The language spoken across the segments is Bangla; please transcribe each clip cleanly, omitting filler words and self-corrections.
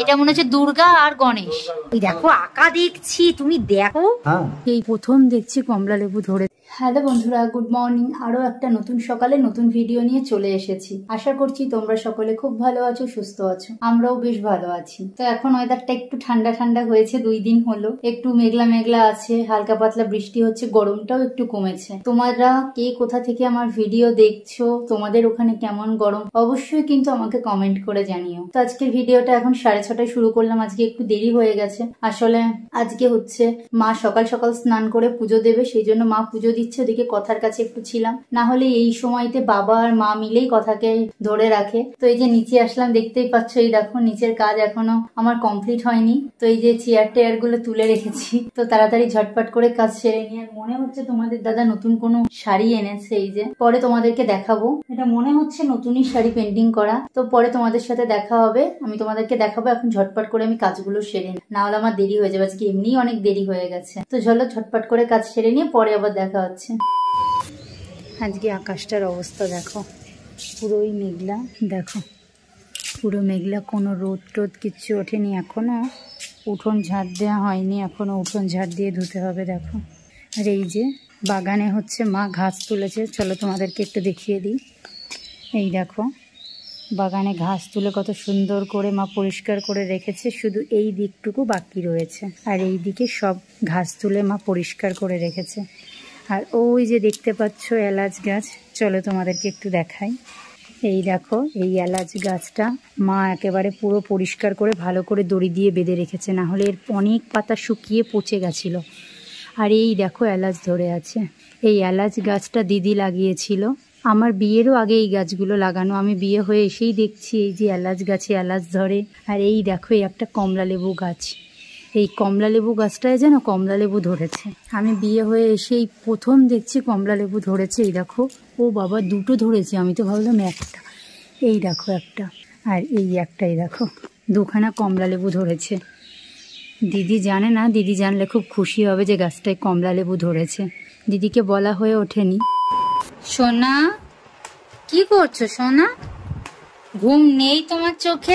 এটা মনে হচ্ছে দুর্গা আর গণেশ। এই দেখো আঁকা দেখছি, তুমি দেখো। এই প্রথম দেখছি কমলা লেবু ধরে। হ্যালো বন্ধুরা, গুড মর্নিং। আরো একটা নতুন সকালে নতুন ভিডিও নিয়ে চলে এসেছি। আশা করছি তোমরা সকলে খুব ভালো আছো, সুস্থ আছো। আমরাও বেশ ভালো আছি। তো এখন ওয়েদারটা একটু ঠান্ডা ঠান্ডা হয়েছে, 2 দিন হলো। একটু মেঘলা মেঘলা আছে, হালকা পাতলা বৃষ্টি হচ্ছে, গরমটাও একটু কমেছে। তোমরা কে কোথা থেকে আমার ভিডিও দেখছো, তোমাদের ওখানে কেমন গরম, অবশ্যই কিন্তু আমাকে কমেন্ট করে জানিও। তো আজকের ভিডিওটা এখন 6:30টায় শুরু করলাম। আজকে একটু দেরি হয়ে গেছে। আসলে আজকে হচ্ছে মা সকাল সকাল স্নান করে পুজো দেবে, সেই জন্য মা পুজো দিচ্ছে, ওদিকে কথার কাছে একটু ছিলাম। না হলে এই সময়তে বাবা আর মা মিলেই কথাকে ধরে রাখে। তো এই যে নিচে আসলাম, দেখতেই পাচ্ছ, এই দেখো নিচের কাজ এখনো আমার কমপ্লিট হয়নি। তো এই যে চেয়ার টেয়ার গুলো তুলে রেখেছি, তো তাড়াতাড়ি ঝটপট করে কাজ সেরে নিয়ে। মনে হচ্ছে তোমাদের দাদা নতুন কোনো শাড়ি এনেছে, এই যে পরে তোমাদেরকে দেখাবো। এটা মনে হচ্ছে নতুনই শাড়ি পেন্টিং করা। তো পরে তোমাদের সাথে দেখা হবে, আমি তোমাদেরকে দেখাবো। এখন ঝটপট করে আমি কাজগুলো সেরে নিই, না হলে আমার দেরি হয়ে যাবে। আজকে এমনিই অনেক দেরি হয়ে গেছে। তো চলো ঝটপট করে কাজ সেরে নিয়ে পরে আবার দেখা হচ্ছে। আজকে আকাশটার অবস্থা দেখো, পুরোই মেঘলা। দেখো পুরো মেঘলা, কোনো রোদ টোদ কিচ্ছু ওঠেনি এখনো। উঠোন ঝাড় দেওয়া হয়নি এখনো, উঠোন ঝাড় দিয়ে ধুতে হবে। দেখো, আর এই যে বাগানে হচ্ছে মা ঘাস তুলেছে, চলো তোমাদেরকে একটু দেখিয়ে দিই। এই দেখো বাগানে ঘাস তুলে কত সুন্দর করে মা পরিষ্কার করে রেখেছে, শুধু এই দিকটুকু বাকি রয়েছে। আর এই দিকে সব ঘাস তুলে মা পরিষ্কার করে রেখেছে। আর ওই যে দেখতে পাচ্ছ এলাচ গাছ, চলো তোমাদেরকে একটু দেখাই। এই দেখো এই এলাচ গাছটা মা একেবারে পুরো পরিষ্কার করে ভালো করে দড়ি দিয়ে বেঁধে রেখেছে, না হলে এর অনেক পাতা শুকিয়ে পচে গেছিল। আর এই দেখো এলাচ ধরে আছে। এই এলাচ গাছটা দিদি লাগিয়েছিল। আমার বিয়েরও আগে এই গাছগুলো লাগানো, আমি বিয়ে হয়ে এসেই দেখছি এই যে এলাচ গাছে এলাচ ধরে। আর এই দেখো এই একটা কমলা লেবু গাছ, এই কমলা লেবু গাছটায় যেন কমলা লেবু ধরেছে। আমি বিয়ে হয়ে এসেই প্রথম দেখছি কমলা লেবু ধরেছে। এই দেখো, ও বাবা দুটো ধরেছে, আমি তো ভাবলাম একটা। এই দেখো একটা, আর এই একটাই দেখো, দুখানা কমলা লেবু ধরেছে। দিদি জানে না, দিদি জানলে খুব খুশি হবে যে গাছটায় কমলা লেবু ধরেছে। দিদিকে বলা হয়ে ওঠেনি। সোনা, কি করছো সোনা? ঘুম নেই তোমার চোখে?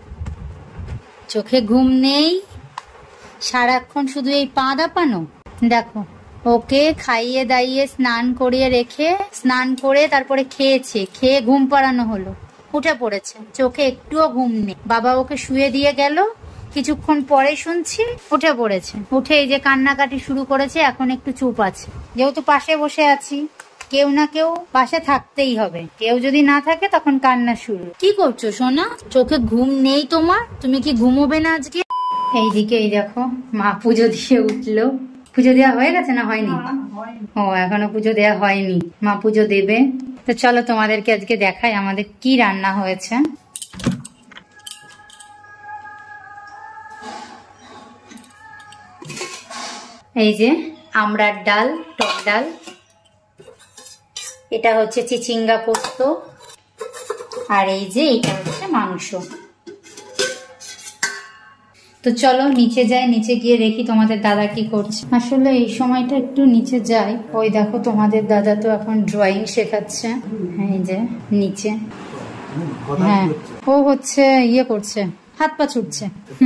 চোখে ঘুম নেই? সারাক্ষণ শুধু এই পা দাপানো। দেখো ওকে খাইয়ে দাইয়ে স্নান করিয়ে রেখে, স্নান করে তারপরে খেয়েছে, খেয়ে ঘুম পাড়ানো হলো, উঠে পড়েছে, চোখে একটুও ঘুম নেই। বাবা ওকে শুয়ে দিয়ে গেল, কিছুক্ষণ পরে শুনছি উঠে পড়েছে। উঠে এই যে কান্নাকাটি শুরু করেছে। এখন একটু চুপ আছে, যেহেতু পাশে বসে আছি, কেউ না কেউ পাশে থাকতেই হবে। কেউ যদি না থাকে তখন কান্না শুরু। কি করছো সোনা? চোখে ঘুম নেই তোমার? তুমি কি ঘুমোবে না আজকে? এইদিকে এই দেখো মা পুজো দিয়ে উঠলো। পুজো দেওয়া হয়ে গেছে না হয়নি? ও এখনো পুজো দেওয়া হয়নি, মা পুজো দেবে। তো চলো তোমাদেরকে আজকে দেখাই আমাদের কি রান্না হয়েছে। এই যে আমড়ার ডাল, টক ডাল, এটা হচ্ছে চিচিঙ্গা পোস্ত, আর এই যে এটা হচ্ছে মাংস। তো চলো নিচে যাই, নিচে গিয়ে দেখি তোমাদের দাদা কি করছে। আসলে এই সময়টা একটু নিচে যাই। ওই দেখো তোমাদের দাদা তো এখন ড্রয়িং শেখাচ্ছে। হ্যাঁ এই যে নিচে, হ্যাঁ ও হচ্ছে ইয়ে করছে, হাত পা ছুটছে।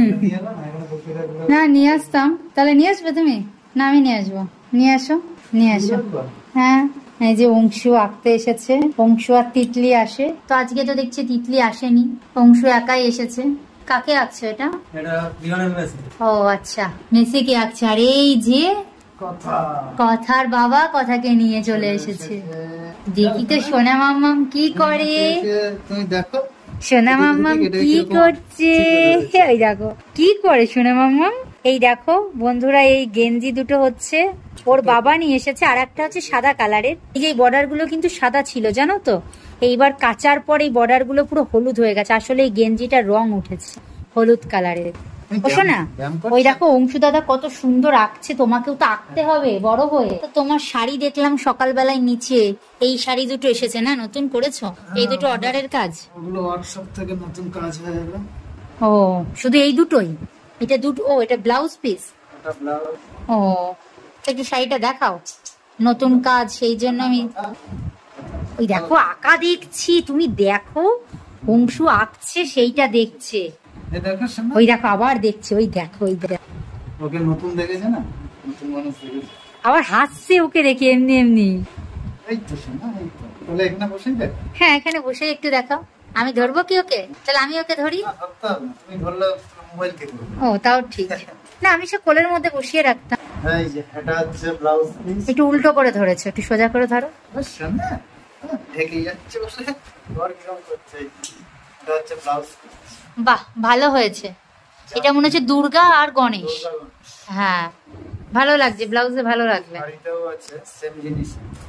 না নিয়ে আসতাম, তাহলে নিয়ে আসবে তুমি? না আমি নিয়ে আসবো। নিয়ে আসো, নিয়ে আসো। হ্যাঁ এই যে অংশু আঁকতে এসেছে, অংশু আর তিতলি আসে। তো আজকে তো দেখছি তিতলি আসেনি, অংশু একাই এসেছে। কাকে আঁকছে এটা? ও আচ্ছা, মেসিকে আঁকছে। আর এই যে কথার বাবা কথাকে নিয়ে চলে এসেছে। দেখি তো সোনা মাম্মাম কি করে। তুমি দেখো সোনা মাম্মাম কি করছে। এই দেখো কি করে সোনা মাম্মাম। এই দেখো বন্ধুরা, এই গেঞ্জি দুটো হচ্ছে ওর বাবা নিয়ে এসেছে, আর একটা হচ্ছে সাদা কালারের। এই যে বর্ডার গুলো কিন্তু সাদা ছিল জানো তো, এইবার কাচার পর এই বর্ডার গুলো পুরো হলুদ হয়ে গেছে। আসলে এই গেঞ্জিটা রং উঠেছে হলুদ কালারের। না ওই দেখো অংশু দাদা কত সুন্দর আঁকছে, তোমাকেও তো আঁকতে হবে বড় হয়ে। তো তোমার শাড়ি দেখলাম সকালবেলায় নিচে, এই শাড়ি দুটো এসেছে না, নতুন করেছো? এই দুটো অর্ডারের কাজ, ওগুলো ওয়ার্কশপ থেকে নতুন কাজ হয়ে গেল। ও শুধু এই দুটোই? এটা দুটো? ও এটা ব্লাউজ পিস। ও একটু শাড়িটা দেখাও, নতুন কাজ, সেই জন্য আমি। ওই দেখো আঁকা দেখছি, তুমি দেখো অংশু আঁকছে সেইটা দেখছে। ওই দেখো আবার দেখছে, ওই দেখো ওই দেখো ওকে নতুন দেখেছে না, নতুন মানুষ দেখেছে, আবার হাসছে ওকে দেখে এমনি এমনি। এই তো শোনা, এই তো তাহলে এখানে বসেই দেখ। হ্যাঁ এখানে বসে একটু দেখাও। আমি ধরবো কি ওকে? তাহলে আমি ওকে ধরি। তুমি ধরলে মোবাইল কে করবে? ও তাও ঠিক। না আমি সে কোলের মধ্যে বসিয়ে রাখতাম। এই যে এটা হচ্ছে ব্লাউজ পিস। একটু উল্টো করে ধরেছো, একটু সোজা করে ধরো। শোনা ঢেকে যাচ্ছে বসে, ঘর কিরকম করছে। এটা হচ্ছে ব্লাউজ পিস। বাহ ভালো হয়েছে। এটা মনে হচ্ছে দুর্গা আর গণেশ। হ্যাঁ ভালো লাগছে, ব্লাউজে ভালো লাগবে। শাড়িতেও আছে সেম জিনিস।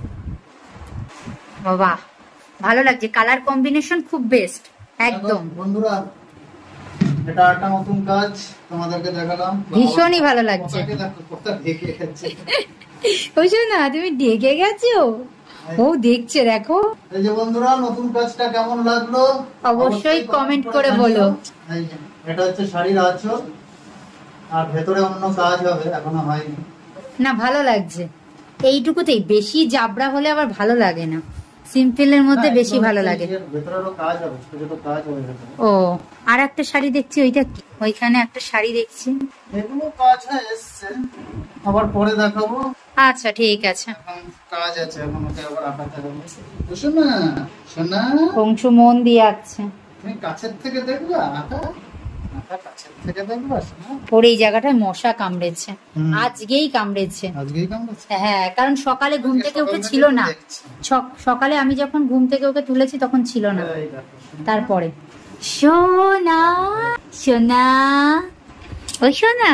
বাহ ভালো লাগছে, কালার কম্বিনেশন খুব বেস্ট একদম। বন্ধুরা এটা একটা নতুন কাজ তোমাদেরকে দেখালাম, ভীষণই ভালো লাগছে। কথা ঢেকে গেছে। বুঝছো না তুমি ঢেকে গেছো, ও দেখছে দেখো। এই যে বন্ধুরা নতুন কাজটা কেমন লাগলো অবশ্যই কমেন্ট করে বলো। এই যে এটা হচ্ছে শাড়ির আঁচল, আর ভেতরে অন্য কাজ হবে, এখনো হয়নি। না ভালো লাগছে এইটুকুতেই, বেশি জাবরা হলে আবার ভালো লাগে না, সিম্পলের মধ্যে বেশি ভালো লাগে। ভেতরেরও কাজ হবে, ছোট ছোট কাজ হবে। ও আর একটা শাড়ি দেখছি, ওইটা কি? ওইখানে একটা শাড়ি দেখছি, এগুলো কাজ হয়ে এসছে, আবার পরে দেখাবো। আচ্ছা ঠিক আছে। এখন কাজ আছে, এখন ওকে আবার আঁকাতে হবে। শোনা শোনা অংশু মন দিয়ে আঁকছে। তুমি কাছের থেকে দেখবা আঁকা, আঁকা কাছের থেকে দেখবা শোনা। পরে এই জায়গাটায় মশা কামড়েছে, আজকেই কামড়েছে। আজকেই কামড়েছে? হ্যাঁ কারণ সকালে ঘুম থেকে উঠে ছিল না, সকালে আমি যখন ঘুম থেকে ওকে তুলেছি তখন ছিল না। তারপরে সোনা সোনা ও সোনা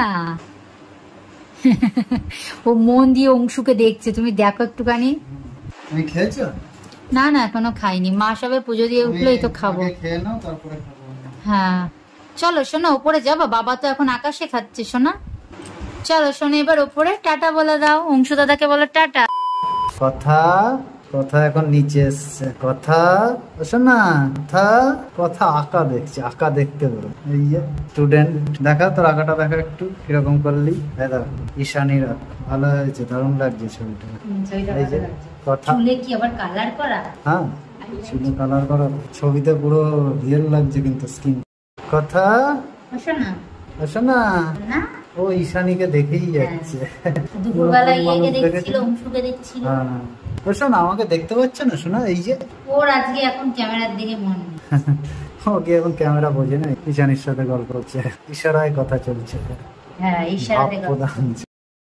ও মন দিয়ে অংশুকে দেখছে, তুমি দেখো একটুখানি। তুমি খেয়েছো? না না এখনো খাইনি, মা সবে পুজো দিয়ে উঠলোই তো খাবো। খেয়ে নাও তারপরে খাবো। হ্যাঁ চলো সোনা ওপরে যাবো, বাবা তো এখন আকাশে খাচ্ছে সোনা। চলো সোনা এবার ওপরে টাটা বলে দাও, অংশু দাদাকে বলো টাটা। কথা কথা এখন নিচে এসছে, কথা শোনা, কথা কথা আঁকা দেখছে, আঁকা দেখতে বলো। এই যে স্টুডেন্ট, দেখা তোর আঁকাটা দেখা একটু কিরকম করলি। ঈশানীর ভালো হয়েছে, দারুণ লাগছে ছবিটা। এই যে কথা, চুলে কি আবার কালার করা? হ্যাঁ চুলে কালার করা, ছবিতে পুরো রিয়েল লাগছে কিন্তু স্কিন। কথা সোনা শোনা, না ও ঈশানীকে দেখেই যাচ্ছে। দুপুরবেলা ইয়েকে দেখছিল, অংশুকে দেখছিল। হ্যাঁ শোনা আমাকে দেখতে পাচ্ছে না শোনা, এই যে ওর আজকে এখন ক্যামেরার দিকে মন নেই। ওকে এখন ক্যামেরা বোঝে না, ঈশানীর সাথে গল্প করছে, ইশারায় কথা চলছে। হ্যাঁ ইশারাতে প্রধান।